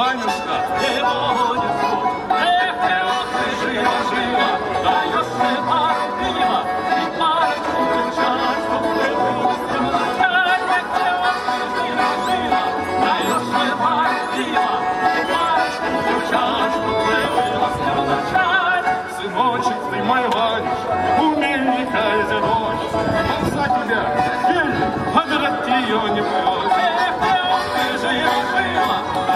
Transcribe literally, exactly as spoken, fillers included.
Ванюшка, его не ждут. Эх, эх, ты жила, жила, даешь мне пару пива и парочку девчат, чтоб ты вырастила. Эх, эх, ты жила, жила, даешь мне пару пива и парочку девчат, чтоб ты вырастила. Сыночек, ты мой Ванюшка, умельника и зерночек, он за тебя, еле, а драть ее не прочь. Эх, эх, ты жила, жила,